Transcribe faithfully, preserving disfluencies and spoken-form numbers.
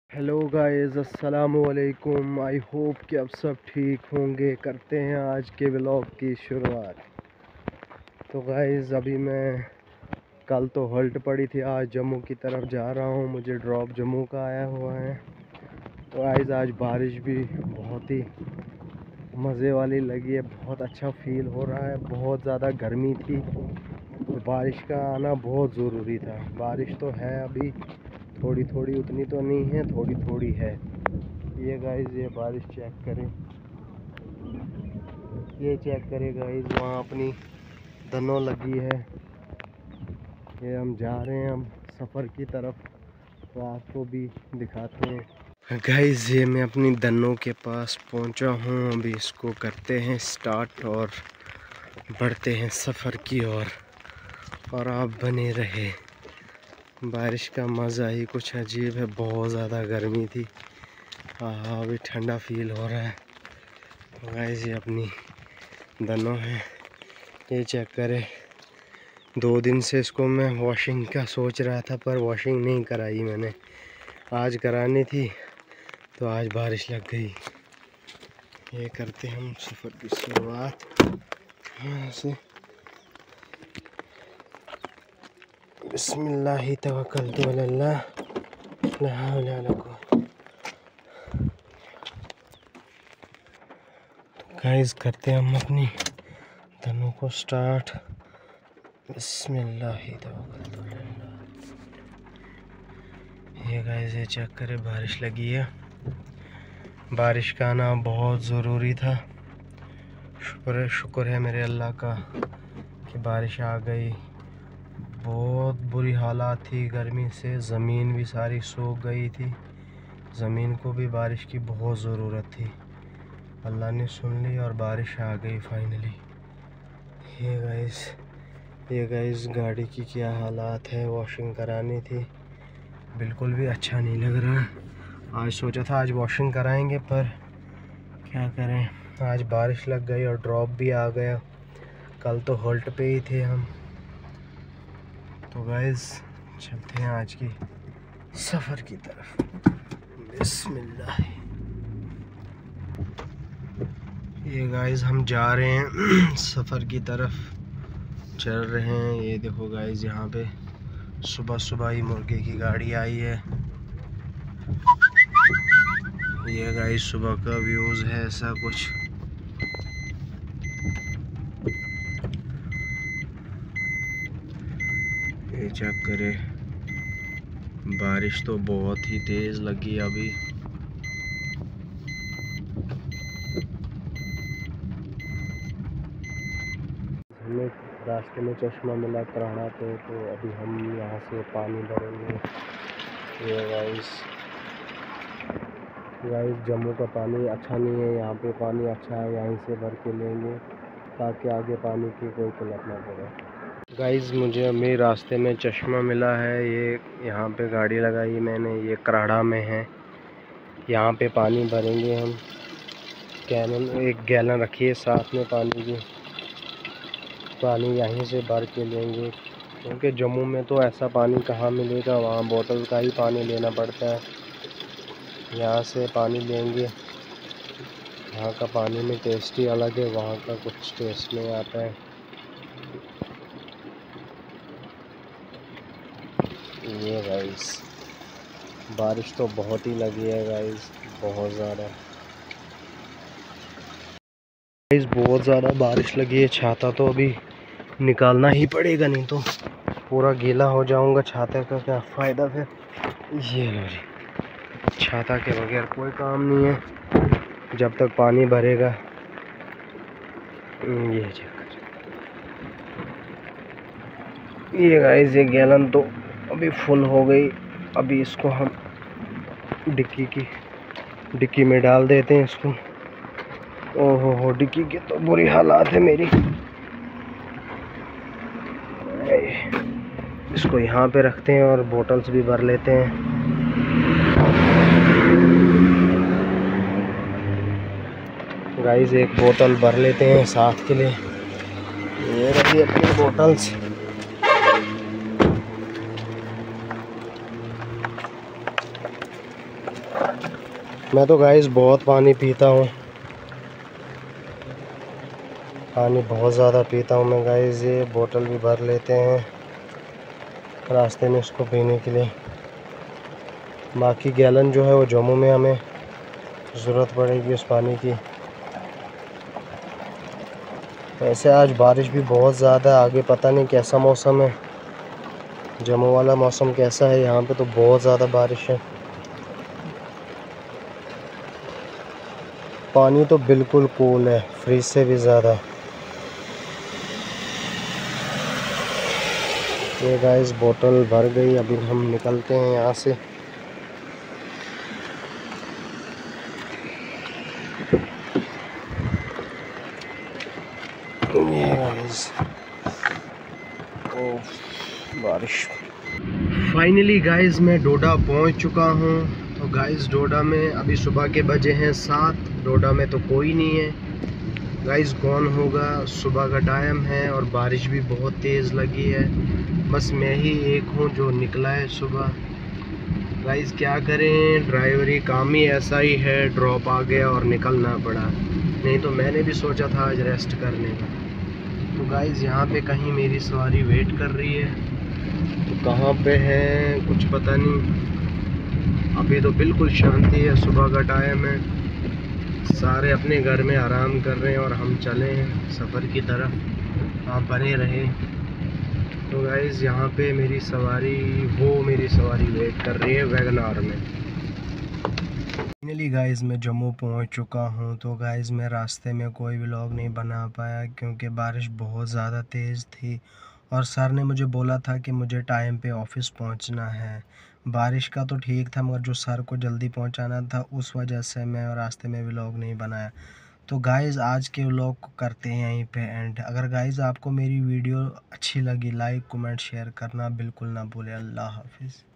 Hello guys, अस्सलामु अलैकुम। I hope कि आप सब ठीक होंगे। करते हैं आज के व्लॉग की शुरुआत। तो गाइस अभी मैं कल तो हॉल्ट पड़ी थी, आज जम्मू की तरफ जा रहा हूँ। मुझे ड्रॉप जम्मू का आया हुआ है। तो गाइस आज बारिश भी बहुत ही मज़े वाली लगी है, बहुत अच्छा फील हो रहा है। बहुत ज़्यादा गर्मी थी तो बारिश का आना बहुत ज़रूरी था। बारिश तो है अभी थोड़ी थोड़ी, उतनी तो नहीं है, थोड़ी थोड़ी है। ये गाइस ये बारिश चेक करें, ये चेक करें गाइस, वहाँ अपनी धनों लगी है। ये हम जा रहे हैं हम सफ़र की तरफ, तो आपको भी दिखाते हैं। गाइस ये मैं अपनी धनों के पास पहुँचा हूँ। अभी इसको करते हैं स्टार्ट और बढ़ते हैं सफ़र की ओर। और, और आप बने रहे। बारिश का मज़ा ही कुछ अजीब है। बहुत ज़्यादा गर्मी थी, हाँ अभी ठंडा फील हो रहा है। तो गाइस ये अपनी धनों है, ये चेक करें। दो दिन से इसको मैं वॉशिंग का सोच रहा था, पर वॉशिंग नहीं कराई मैंने। आज करानी थी तो आज बारिश लग गई। ये करते हम सफ़र की शुरुआत यहाँ से। बिस्मिल्लाहि तवक्कलतु अलल्लाह, ला हौला वला कुव्वता। गाइस करते हम अपनी धनों को स्टार्ट। बिस्मिल्लाहि तवक्कलतु अलल्लाह। ये गाइस ये चेक करें, बारिश लगी है। बारिश का आना बहुत ज़रूरी था। शुक्र है शुक्र है मेरे अल्लाह का कि बारिश आ गई। बहुत बुरी हालात थी गर्मी से, ज़मीन भी सारी सूख गई थी। ज़मीन को भी बारिश की बहुत ज़रूरत थी। अल्लाह ने सुन ली और बारिश आ गई फाइनली। ये गाइस ये गाइस गाड़ी की क्या हालात है। वॉशिंग करानी थी, बिल्कुल भी अच्छा नहीं लग रहा। आज सोचा था आज वॉशिंग कराएंगे, पर क्या करें, आज बारिश लग गई और ड्रॉप भी आ गया। कल तो हॉल्ट पे ही थे हम। तो गाइस चलते हैं आज की सफ़र की तरफ। बिस्मिल्लाह। ये गाइस हम जा रहे हैं सफ़र की तरफ, चल रहे हैं। ये देखो गाइस, यहाँ पे सुबह सुबह ही मुर्गे की गाड़ी आई है। ये गाइस सुबह का व्यूज़ है ऐसा कुछ। ये चेक करे, बारिश तो बहुत ही तेज़ लगी अभी। हमें रास्ते में चश्मा मिला कराड़ा पे, तो अभी हम यहाँ से पानी भरेंगे। ये गाइस गाइस जम्मू का पानी अच्छा नहीं है, यहाँ पे पानी अच्छा है। यहीं से भर के लेंगे ताकि आगे पानी की कोई किल्लत ना पड़े। गाइस मुझे अभी रास्ते में चश्मा मिला है। ये यहाँ पे गाड़ी लगाई मैंने, ये कराड़ा में है। यहाँ पे पानी भरेंगे हम। कैनन एक गैलन रखी है साथ में पानी की, पानी यहीं से भर के लेंगे। क्योंकि जम्मू में तो ऐसा पानी कहाँ मिलेगा, वहाँ बोतल का ही पानी लेना पड़ता है। यहाँ से पानी लेंगे। यहाँ का पानी में टेस्ट ही अलग है, वहाँ का कुछ टेस्ट नहीं आता है। ये गाइस बारिश तो बहुत ही लगी है गाइस, बहुत ज़्यादा गाइस, बहुत ज़्यादा बारिश लगी है। छाता तो अभी निकालना ही पड़ेगा, नहीं तो पूरा गीला हो जाऊंगा। छाता का क्या फ़ायदा फिर। ये लो जी, छाता के बगैर कोई काम नहीं है जब तक पानी भरेगा। ये चेक, ये गाइस ये गैलन तो अभी फुल हो गई। अभी इसको हम डिक्की की डिक्की में डाल देते हैं इसको। ओहो हो, डिक्की की तो बुरी हालात है मेरी। इसको यहाँ पे रखते हैं और बोतल्स भी भर लेते हैं। गाइस एक बोतल भर लेते हैं साथ के लिए। ये रही अपनी बोतल्स। मैं तो गाइस बहुत पानी पीता हूँ, पानी बहुत ज़्यादा पीता हूँ मैं गाइस। ये बोतल भी भर लेते हैं रास्ते में इसको पीने के लिए। बाकी गैलन जो है वो जम्मू में हमें ज़रूरत पड़ेगी उस पानी की। वैसे आज बारिश भी बहुत ज़्यादा, आगे पता नहीं कैसा मौसम है, जम्मू वाला मौसम कैसा है। यहाँ पे तो बहुत ज़्यादा बारिश है। पानी तो बिल्कुल कूल है, फ्रिज से भी ज़्यादा। ये गाइस बोतल भर गई, अभी हम निकलते हैं यहाँ से। ये गाइस ओ बारिश। फाइनली गाइस मैं डोडा पहुंच चुका हूं। तो गाइस डोडा में अभी सुबह के बजे हैं सात। डोडा में तो कोई नहीं है गाइस, कौन होगा, सुबह का टाइम है और बारिश भी बहुत तेज़ लगी है। बस मैं ही एक हूं जो निकला है सुबह। गाइस क्या करें, ड्राइवरी काम ही ऐसा ही है, ड्रॉप आ गया और निकलना पड़ा। नहीं तो मैंने भी सोचा था आज रेस्ट करने का। तो गाइस यहाँ पे कहीं मेरी सवारी वेट कर रही है, तो कहाँ पे है कुछ पता नहीं। अभी तो बिल्कुल शांति है, सुबह का टाइम है, सारे अपने घर में आराम कर रहे हैं और हम चले हैं सफ़र की तरफ। आप बने रहे। तो गाइस यहाँ पे मेरी सवारी, वो मेरी सवारी वेट कर रही है वैगनार में। फाइनली गाइस मैं जम्मू पहुँच चुका हूँ। तो गाइस मैं रास्ते में कोई व्लॉग नहीं बना पाया क्योंकि बारिश बहुत ज़्यादा तेज़ थी और सर ने मुझे बोला था कि मुझे टाइम पे ऑफिस पहुँचना है। बारिश का तो ठीक था मगर जो सर को जल्दी पहुँचाना था उस वजह से मैं रास्ते में व्लॉग नहीं बनाया। तो गाइज़ आज के व्लॉग को करते हैं यहीं पे एंड। अगर गाइज़ आपको मेरी वीडियो अच्छी लगी, लाइक कमेंट शेयर करना बिल्कुल ना भूलें। अल्लाह हाफिज़।